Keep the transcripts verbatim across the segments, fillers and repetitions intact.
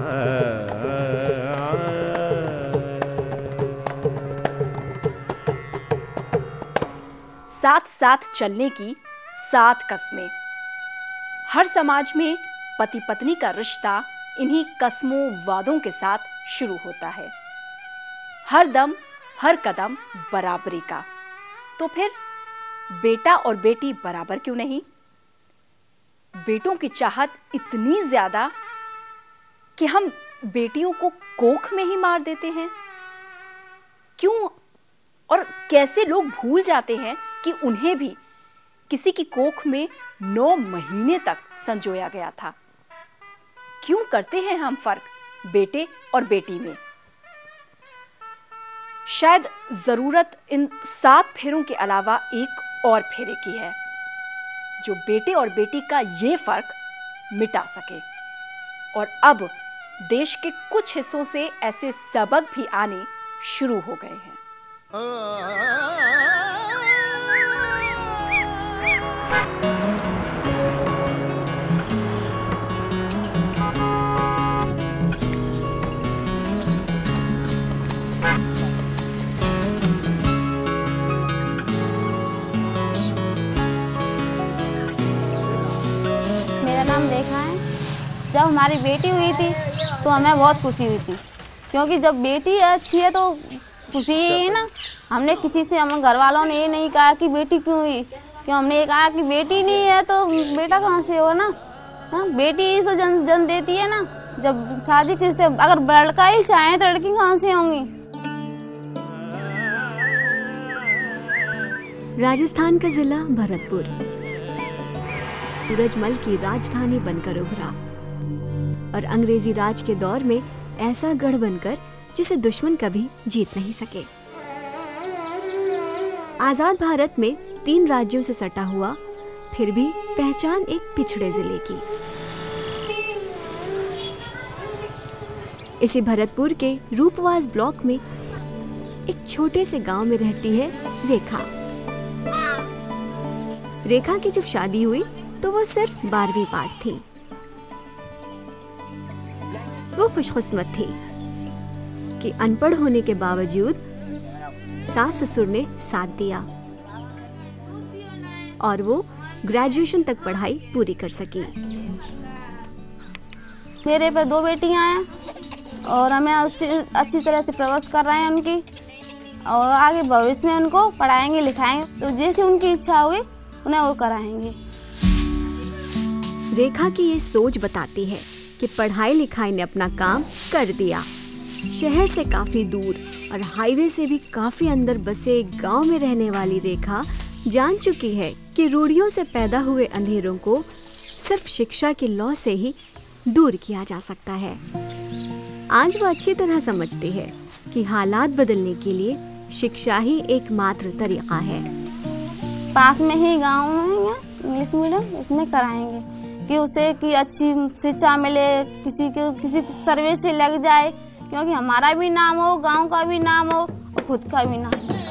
साथ साथ चलने की सात कस्में। हर समाज में पति पत्नी का रिश्ता इन्हीं कस्मों वादों के साथ शुरू होता है। हर दम हर कदम बराबरी का। तो फिर बेटा और बेटी बराबर क्यों नहीं? बेटों की चाहत इतनी ज्यादा कि हम बेटियों को कोख में ही मार देते हैं। क्यों और कैसे लोग भूल जाते हैं कि उन्हें भी किसी की कोख में नौ महीने तक संजोया गया था? क्यों करते हैं हम फर्क बेटे और बेटी में? शायद जरूरत इन सात फेरों के अलावा एक और फेरे की है, जो बेटे और बेटी का ये फर्क मिटा सके। और अब देश के कुछ हिस्सों से ऐसे सबक भी आने शुरू हो गए हैं। मेरा नाम रेखा है। जब हमारी बेटी हुई थी तो हमें बहुत खुशी हुई थी, क्योंकि जब बेटी अच्छी है तो खुशी ही है ना। हमने किसी से, हम घर वालों ने ये नहीं कहा कि बेटी क्यों हुई, क्यों हमने ये कहा कि बेटी नहीं है तो बेटा कहाँ से हो ना। हाँ, बेटी ही तो जन्म जन्म देती है ना। जब शादी किससे, अगर लड़का ही चाहे तो लड़की कहाँ से होंगी। राजस्थान का जिला भरतपुर सूरजमल की राजधानी बनकर उभरा और अंग्रेजी राज के दौर में ऐसा गढ़ बनकर जिसे दुश्मन कभी जीत नहीं सके। आजाद भारत में तीन राज्यों से सटा हुआ, फिर भी पहचान एक पिछड़े जिले की। इसी भरतपुर के रूपवास ब्लॉक में एक छोटे से गांव में रहती है रेखा। रेखा की जब शादी हुई तो वो सिर्फ बारहवीं पास थी। वो खुशकिस्मत थी कि अनपढ़ होने के बावजूद सास ससुर ने साथ दिया और वो ग्रेजुएशन तक पढ़ाई पूरी कर सकी। मेरे पे दो बेटियां हैं और हमें अच्छी तरह से परवरिश कर रहे हैं उनकी, और आगे भविष्य में उनको पढ़ाएंगे लिखाएंगे, तो जैसे उनकी इच्छा होगी उन्हें वो कराएंगे। रेखा की ये सोच बताती है कि पढ़ाई लिखाई ने अपना काम कर दिया। शहर से काफी दूर और हाईवे से भी काफी अंदर बसे एक गांव में रहने वाली रेखा जान चुकी है कि रूढ़ियों से पैदा हुए अंधेरों को सिर्फ शिक्षा की लौ से ही दूर किया जा सकता है। आज वो अच्छी तरह समझती है कि हालात बदलने के लिए शिक्षा ही एकमात्र तरीका है। पास में ही गांव है इंग्लिश मीडियम, इसमें कराएंगे कि उसे कि अच्छी शिक्षा मिले, किसी को किसी सर्विस से लग जाए, क्योंकि हमारा भी नाम हो, गांव का भी नाम हो और खुद का भी नाम हो।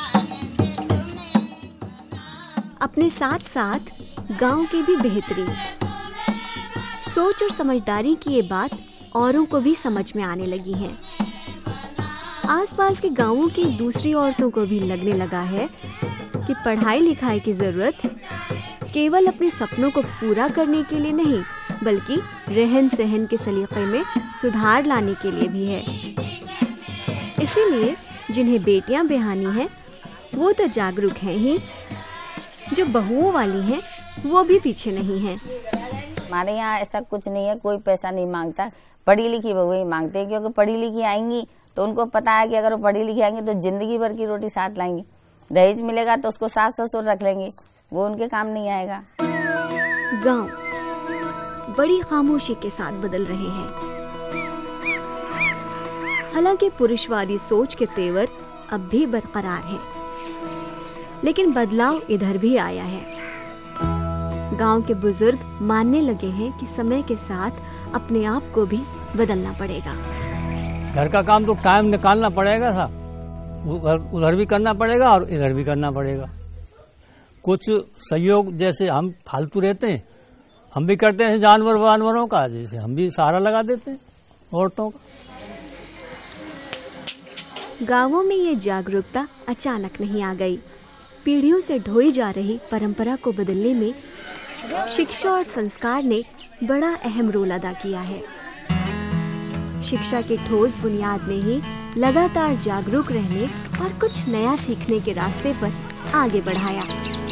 अपने साथ साथ गांव की भी बेहतरी, सोच और समझदारी की ये बात औरों को भी समझ में आने लगी है। आसपास के गांवों की दूसरी औरतों को भी लगने लगा है कि पढ़ाई लिखाई की जरूरत केवल अपने सपनों को पूरा करने के लिए नहीं, बल्कि रहन सहन के सलीके में सुधार लाने के लिए भी है। इसीलिए जिन्हें बेटियां ब्याहनी हैं, वो तो जागरूक हैं ही, जो बहुओं वाली हैं वो भी पीछे नहीं हैं। हमारे यहाँ ऐसा कुछ नहीं है, कोई पैसा नहीं मांगता, पढ़ी लिखी बहुएं ही मांगते हैं, क्योंकि पढ़ी लिखी आएंगी तो उनको पता है कि अगर वो पढ़ी लिखी आएंगी तो जिंदगी भर की रोटी साथ लाएंगी। दहेज मिलेगा तो उसको सास ससुर रख लेंगे, वो उनके काम नहीं आएगा। गांव बड़ी खामोशी के साथ बदल रहे हैं। हालांकि पुरुषवादी सोच के तेवर अब भी बरकरार हैं, लेकिन बदलाव इधर भी आया है। गांव के बुजुर्ग मानने लगे हैं कि समय के साथ अपने आप को भी बदलना पड़ेगा। घर का काम तो टाइम निकालना पड़ेगा था, उधर भी करना पड़ेगा और इधर भी करना पड़ेगा। कुछ सहयोग, जैसे हम फालतू रहते हैं, हम भी करते हैं जानवर जानवरों का, जैसे हम भी सहारा लगा देते हैं, औरतों का। गांवों में ये जागरूकता अचानक नहीं आ गई। पीढ़ियों से ढोई जा रही परंपरा को बदलने में शिक्षा और संस्कार ने बड़ा अहम रोल अदा किया है। शिक्षा की ठोस बुनियाद ने ही लगातार जागरूक रहने और कुछ नया सीखने के रास्ते पर आगे बढ़ाया।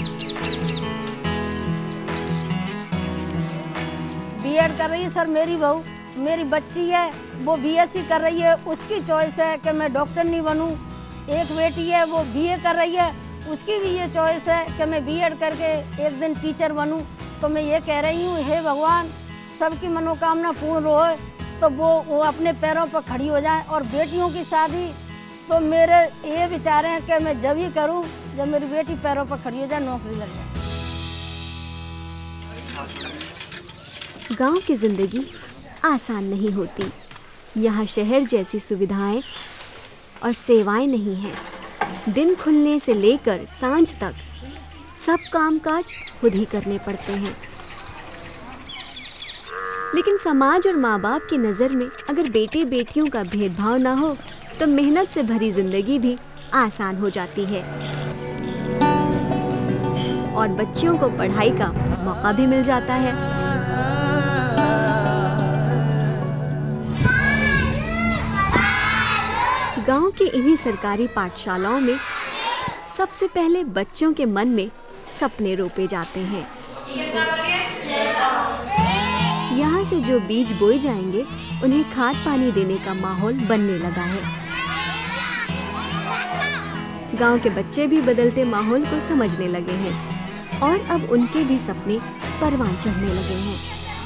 बीएड कर रही है सर मेरी बहू, मेरी बच्ची है वो बीएससी कर रही है, उसकी चॉइस है कि मैं डॉक्टर नहीं बनूं। एक बेटी है वो बीए कर रही है, उसकी भी ये चॉइस है कि मैं बीएड करके एक दिन टीचर बनूं। तो मैं ये कह रही हूँ, हे भगवान सबकी मनोकामना पूर्ण हो, तो वो वो अपने पैरों पर खड़ी हो जाए। और बेटियों की शादी तो मेरे ये विचार हैं कि मैं जब ही करूं जब मेरी बेटी पैरों पर खड़ी हो जाए, नौकरी लग जाए। गांव की जिंदगी आसान नहीं होती। यहाँ शहर जैसी सुविधाएं और सेवाएं नहीं हैं। दिन खुलने से लेकर सांझ तक सब कामकाज खुद ही करने पड़ते हैं। लेकिन समाज और माँ बाप की नज़र में अगर बेटे बेटियों का भेदभाव ना हो तो मेहनत से भरी जिंदगी भी आसान हो जाती है और बच्चियों को पढ़ाई का मौका भी मिल जाता है। गांव के इन्हीं सरकारी पाठशालाओं में सबसे पहले बच्चों के मन में सपने रोपे जाते हैं। यहाँ से जो बीज बोए जाएंगे उन्हें खाद पानी देने का माहौल बनने लगा है। गांव के बच्चे भी बदलते माहौल को समझने लगे हैं और अब उनके भी सपने परवान चढ़ने लगे हैं।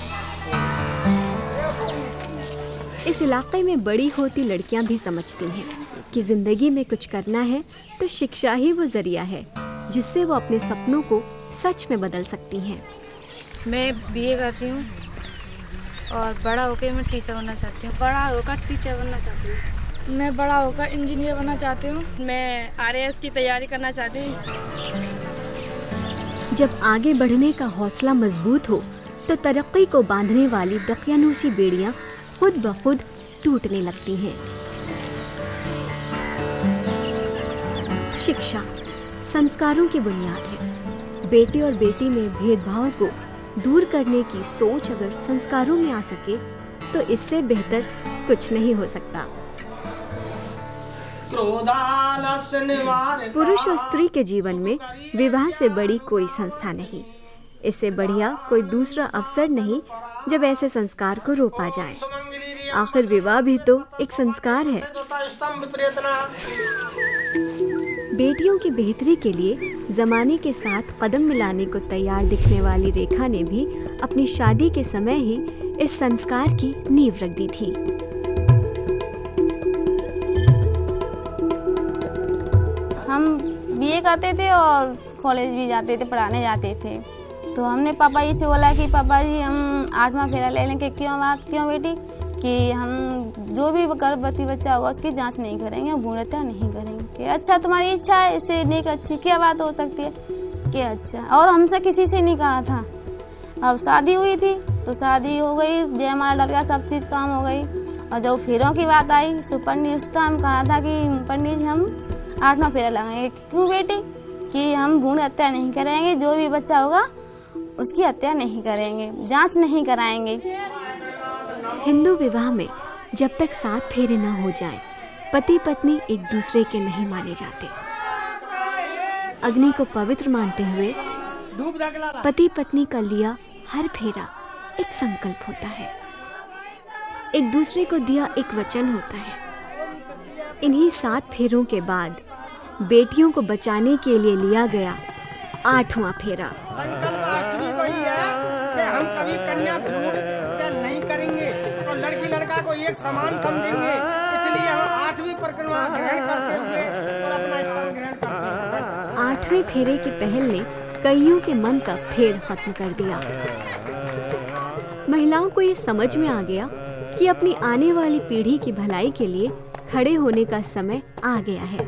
इस इलाके में बड़ी होती लड़कियां भी समझती हैं कि जिंदगी में कुछ करना है तो शिक्षा ही वो जरिया है जिससे वो अपने सपनों को सच में बदल सकती हैं। मैं बीए कर रही हूँ और बड़ा होकर मैं टीचर बनना चाहती हूँ। बड़ा होकर टीचर बनना चाहती हूँ। मैं बड़ा होकर इंजीनियर बनना चाहती हूँ। मैं आरएएस की तैयारी करना चाहती हूँ। जब आगे बढ़ने का हौसला मजबूत हो तो तरक्की को बांधने वाली दकियानूसी बेड़ियां खुद ब खुद टूटने लगती हैं। शिक्षा संस्कारों की बुनियाद है। बेटे और बेटी में भेदभाव को दूर करने की सोच अगर संस्कारों में आ सके तो इससे बेहतर कुछ नहीं हो सकता। पुरुष और स्त्री के जीवन में विवाह से बड़ी कोई संस्था नहीं, इससे बढ़िया कोई दूसरा अवसर नहीं जब ऐसे संस्कार को रोपा जाए। आखिर विवाह भी तो एक संस्कार है। बेटियों की बेहतरी के लिए जमाने के साथ कदम मिलाने को तैयार दिखने वाली रेखा ने भी अपनी शादी के समय ही इस संस्कार की नींव रख दी थी। हम बीए करते थे और कॉलेज भी जाते थे, पढ़ाने जाते थे। तो हमने पापा जी से बोला कि पापा जी हम आठवां फेरा ले लेंगे। क्यों बात क्यों बेटी? कि हम जो भी गर्भवती बच्चा होगा उसकी जांच नहीं करेंगे, भ्रूण हत्या नहीं करेंगे। कि अच्छा तुम्हारी इच्छा है, इससे नेक अच्छी क्या बात हो सकती है? कि अच्छा, और हमसे किसी से नहीं कहा था। अब शादी हुई थी तो शादी हो गई, जयमाला डल गया, सब चीज़ काम हो गई। और जब फेरों की बात आई तो पंडित उस टाइम कहा था कि पंडित जी हम आठवां फेरा लगाएंगे। क्यों बेटी? कि हम भ्रूण हत्या नहीं करेंगे, जो भी बच्चा होगा उसकी हत्या नहीं करेंगे, जांच नहीं कराएंगे। हिंदू विवाह में जब तक सात फेरे न हो जाएं, पति पत्नी एक दूसरे के नहीं माने जाते। अग्नि को पवित्र मानते हुए पति पत्नी का लिया हर फेरा एक संकल्प होता है, एक दूसरे को दिया एक वचन होता है। इन्हीं सात फेरों के बाद बेटियों को बचाने के लिए लिया गया आठवां फेरा। हम कभी कन्या भ्रूण हत्या नहीं करेंगे और लड़की लड़का को एक समान समझेंगे, इसलिए हम आठवीं परिक्रमा ग्रहण करते हुए और अपना स्थान ग्रहण करते हैं। आठवें फेरे की पहल ने कईयों के मन का फेर खत्म कर दिया। महिलाओं को ये समझ में आ गया कि अपनी आने वाली पीढ़ी की भलाई के लिए खड़े होने का समय आ गया है।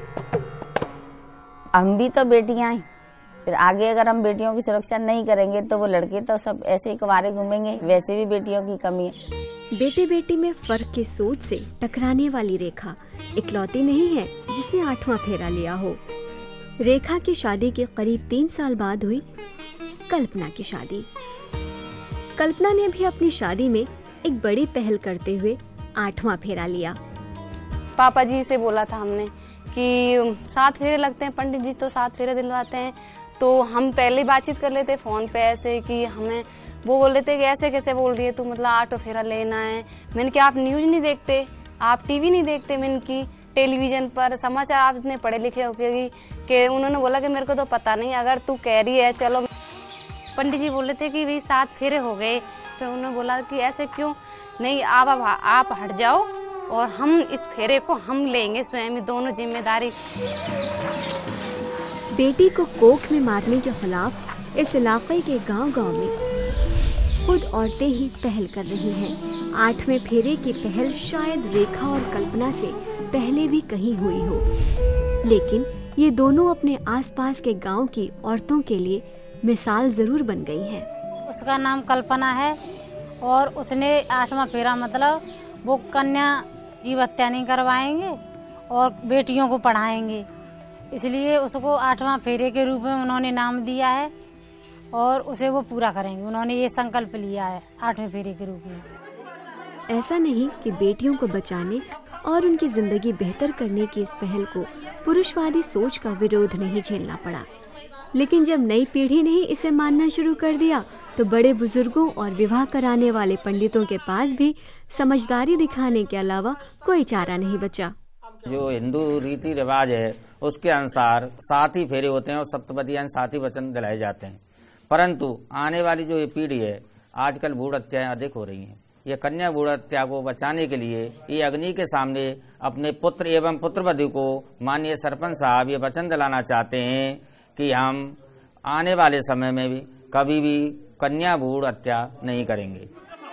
हम भी तो बेटियां हैं, फिर आगे अगर हम बेटियों की सुरक्षा नहीं करेंगे तो वो लड़के तो सब ऐसे ही कुंवारे घूमेंगे। वैसे भी बेटियों की कमी है। बेटे बेटी में फर्क की सोच से टकराने वाली रेखा इकलौती नहीं है जिसने आठवां फेरा लिया हो। रेखा की शादी के करीब तीन साल बाद हुई कल्पना की शादी। कल्पना ने भी अपनी शादी में एक बड़ी पहल करते हुए आठवां फेरा लिया। पापा जी से बोला था हमने कि सात फेरे लगते हैं, पंडित जी तो सात फेरे दिलवाते हैं, तो हम पहले बातचीत कर लेते फोन पे ऐसे कि हमें वो बोल लेते कि ऐसे कैसे बोल रही है तू, मतलब आठवां फेरा लेना है। मैंने कहा आप न्यूज नहीं देखते, आप टीवी नहीं देखते, मैंने की टेलीविजन पर समाचार आप इतने पढ़े लिखे हो कि उन्होंने बोला कि मेरे को तो पता नहीं, अगर तू कह रही है चलो। पंडित जी बोल रहे थे कि भाई सात फेरे हो गए, फिर उन्होंने बोला कि ऐसे क्यों नहीं, आप आप, आप हट जाओ और हम इस फेरे को हम लेंगे स्वयं, दोनों जिम्मेदारी। बेटी को कोख में मारने के खिलाफ इस इलाके के गांव-गांव में खुद औरतें ही पहल कर रही हैं। आठवें फेरे की पहल शायद रेखा और कल्पना से पहले भी कहीं हुई हो, लेकिन ये दोनों अपने आसपास के गांव की औरतों के लिए मिसाल जरूर बन गई हैं। उसका नाम कल्पना है और उसने आठवां फेरा मतलब वो कन्या जीव हत्या नहीं करवाएंगे और बेटियों को पढ़ाएंगे, इसलिए उसको आठवां फेरे के रूप में उन्होंने नाम दिया है और उसे वो पूरा करेंगे। उन्होंने ये संकल्प लिया है आठवें फेरे के रूप में। ऐसा नहीं कि बेटियों को बचाने और उनकी जिंदगी बेहतर करने की इस पहल को पुरुषवादी सोच का विरोध नहीं झेलना पड़ा, लेकिन जब नई पीढ़ी ने इसे मानना शुरू कर दिया तो बड़े बुजुर्गों और विवाह कराने वाले पंडितों के पास भी समझदारी दिखाने के अलावा कोई चारा नहीं बचा। जो हिंदू रीति रिवाज है उसके अनुसार सात ही फेरे होते हैं और सप्तपदी यानी सात ही वचन दिलाए जाते हैं, परंतु आने वाली जो ये पीढ़ी है आजकल भ्रूण हत्याएं अधिक हो रही हैं। ये कन्या भ्रूण हत्या को बचाने के लिए ये अग्नि के सामने अपने पुत्र एवं पुत्रवधू को माननीय सरपंच साहब ये वचन दिलाना चाहते हैं कि हम आने वाले समय में भी कभी भी कन्या भ्रूण हत्या नहीं करेंगे।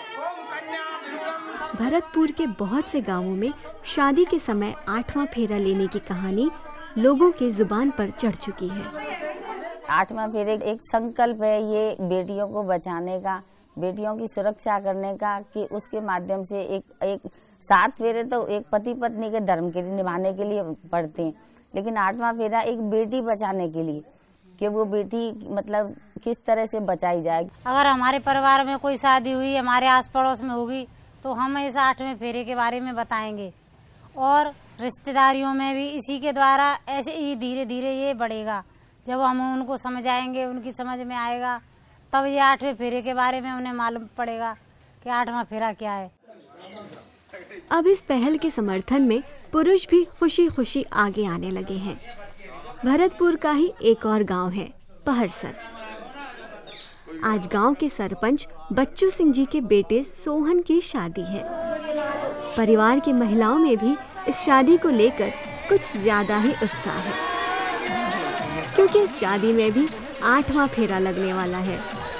भरतपुर के बहुत से गांवों में शादी के समय आठवां फेरा लेने की कहानी लोगों के जुबान पर चढ़ चुकी है। आठवां फेरे एक संकल्प है ये बेटियों को बचाने का, बेटियों की सुरक्षा करने का, कि उसके माध्यम से एक एक सात फेरे तो एक पति पत्नी के धर्म के लिए निभाने के लिए पड़ते हैं, लेकिन आठवां फेरा एक बेटी बचाने के लिए कि वो बेटी मतलब किस तरह से बचाई जाए। अगर हमारे परिवार में कोई शादी हुई, हमारे आस पड़ोस में होगी, तो हम इस आठवें फेरे के बारे में बताएंगे और रिश्तेदारियों में भी इसी के द्वारा ऐसे ही धीरे धीरे ये बढ़ेगा। जब हम उनको समझाएंगे, उनकी समझ में आएगा, तब ये आठवें फेरे के बारे में उन्हें मालूम पड़ेगा कि आठवां फेरा क्या है। अब इस पहल के समर्थन में पुरुष भी खुशी खुशी आगे आने लगे हैं। भरतपुर का ही एक और गांव है पहरसर। आज गांव के सरपंच बच्चू सिंह जी के बेटे सोहन की शादी है। परिवार की महिलाओं में भी इस शादी को लेकर कुछ ज्यादा ही उत्साह है, क्योंकि इस शादी में भी आठवां फेरा लगने वाला है।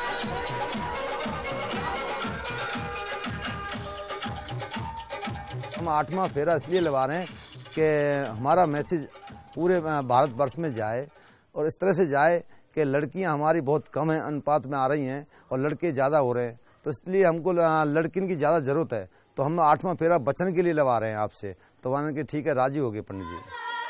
हम आठवां फेरा इसलिए लगा रहे हैं कि हमारा मैसेज पूरे भारत वर्ष में जाए और इस तरह से जाए कि लड़कियां हमारी बहुत कम है, अनुपात में आ रही हैं और लड़के ज़्यादा हो रहे हैं, तो इसलिए हमको लड़कियों की ज़्यादा ज़रूरत है। तो हम आठवां फेरा बचन के लिए लगा रहे हैं आपसे। तो मान के ठीक है, राजी हो गए पंडित जी।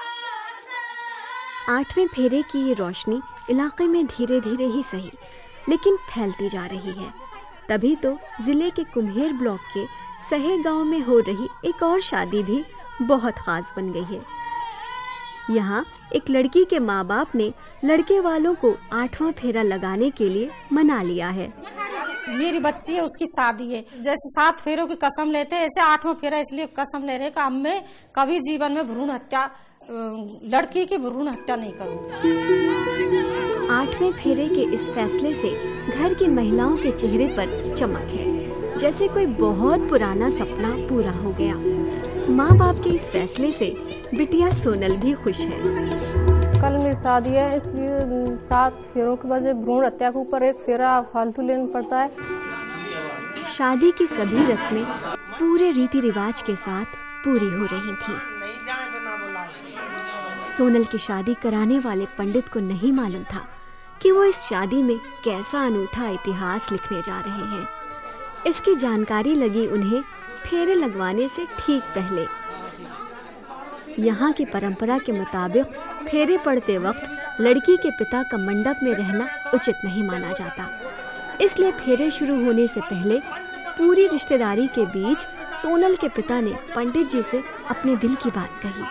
आठवें फेरे की ये रोशनी इलाके में धीरे धीरे ही सही लेकिन फैलती जा रही है। तभी तो जिले के कुम्हेर ब्लॉक के सहे गांव में हो रही एक और शादी भी बहुत खास बन गई है। यहाँ एक लड़की के माँ बाप ने लड़के वालों को आठवां फेरा लगाने के लिए मना लिया है। मेरी बच्ची है, उसकी शादी है, जैसे सात फेरों की कसम लेते हैं ऐसे आठवां फेरा इसलिए कसम ले रहे हैं कि हम में कभी जीवन में भ्रूण हत्या, लड़की की भ्रूण हत्या नहीं करूँगी। आठवें फेरे के इस फैसले से घर की महिलाओं के चेहरे पर चमक है, जैसे कोई बहुत पुराना सपना पूरा हो गया। माँ बाप के इस फैसले से बिटिया सोनल भी खुश है। कल मेरी शादी है, इसलिए सात फेरों के बाद भ्रूण हत्या के ऊपर एक फेरा फालतू लेना पड़ता है। शादी की सभी रस्में पूरे रीति रिवाज के साथ पूरी हो रही थी। सोनल की शादी कराने वाले पंडित को नहीं मालूम था कि वो इस शादी में कैसा अनूठा इतिहास लिखने जा रहे हैं। इसकी जानकारी लगी उन्हें फेरे लगवाने से ठीक पहले। यहाँ की परंपरा के मुताबिक फेरे पड़ते वक्त लड़की के पिता का मंडप में रहना उचित नहीं माना जाता, इसलिए फेरे शुरू होने से पहले पूरी रिश्तेदारी के बीच सोनल के पिता ने पंडित जी से अपने दिल की बात कही।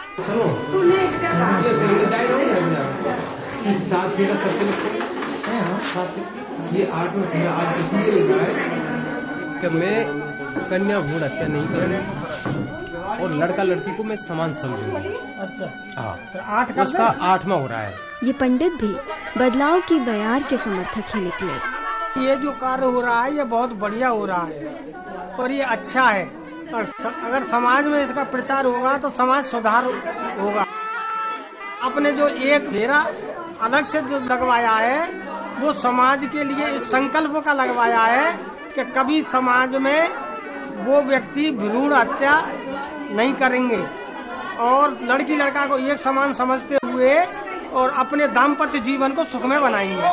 ये आठ में फेरा आज इसलिए लिखा है कि मैं कन्या भ्रूण हत्या नहीं करूँगा और लड़का लड़की को मैं समान समझूंगा। अच्छा हाँ, उसका आठवां हो रहा है। ये पंडित भी बदलाव की बयार के समर्थक ही निकले। ये जो कार्य हो रहा है ये बहुत बढ़िया हो रहा है और ये अच्छा है, और अगर समाज में इसका प्रचार होगा तो समाज सुधार होगा। आपने जो एक फेरा अलग से जो लगवाया है वो समाज के लिए इस संकल्प का लगवाया है कि कभी समाज में वो व्यक्ति भ्रूण हत्या नहीं करेंगे और लड़की लड़का को एक समान समझते हुए और अपने दाम्पत्य जीवन को सुखमय बनाएंगे।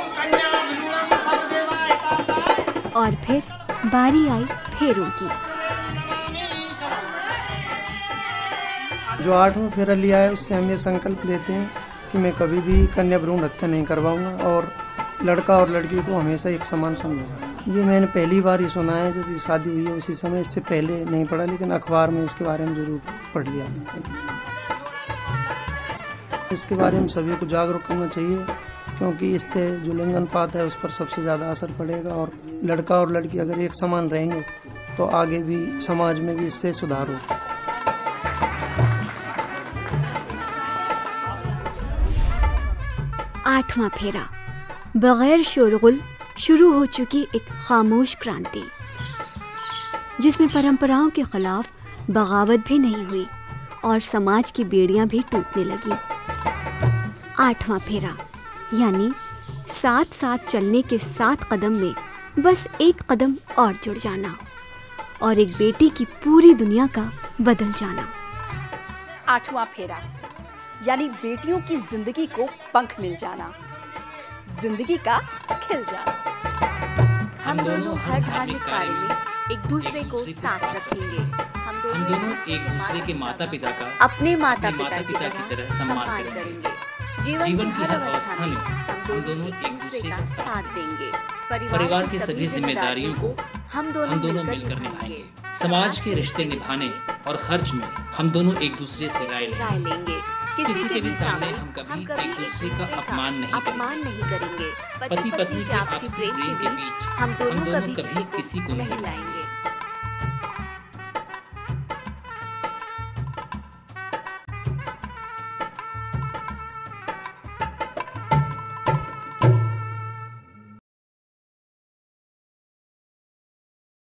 और फिर बारी आई फेरों की। जो आठवां फेरा लिया है उससे हम ये संकल्प लेते हैं कि मैं कभी भी कन्या भ्रूण हत्या नहीं करवाऊंगा और लड़का और लड़की को हमेशा एक समान समझूंगा। ये मैंने पहली बार ही सुना है, जब ये शादी हुई है उसी समय, इससे पहले नहीं पढ़ा, लेकिन अखबार में इसके बारे में जरूर पढ़ लिया। इसके बारे में सभी को जागरूक करना चाहिए क्योंकि इससे जो लिंग अनुपात है उस पर सबसे ज़्यादा असर पड़ेगा और लड़का और लड़की अगर एक समान रहेंगे तो आगे भी समाज में भी इससे सुधार होगा। आठवां फेरा, बगैर शोरगुल शुरू हो चुकी एक खामोश क्रांति, जिसमें परंपराओं के खिलाफ बगावत भी नहीं हुई और समाज की बेड़ियां भी टूटने लगी। आठवां फेरा यानी साथ साथ चलने के सात कदम में बस एक कदम और जुड़ जाना और एक बेटी की पूरी दुनिया का बदल जाना। आठवां फेरा यानी बेटियों की जिंदगी को पंख मिल जाना, जिंदगी का खिल जाना। हम दोनों हर धार्मिक कार्य में एक दूसरे को साथ रखेंगे। हम दोनों, हम दोनों एक दूसरे के माता पिता का अपने माता पिता की तरह, तरह सम्मान करेंगे। जीवन, जीवन की हर अवस्था में हम दोनों एक दूसरे का साथ देंगे। परिवार की सभी जिम्मेदारियों को हम दोनों, हम दोनों मिलकर निभाएंगे। समाज के रिश्ते निभाने और खर्च में हम दोनों एक दूसरे से राय लेंगे। किसी के भी सामने हम कभी एक दूसरे का अपमान नहीं अपमान नहीं करेंगे। पति पत्नी के आपसी प्रेम के बीच हम दोनों कभी किसी को नहीं लाएंगे।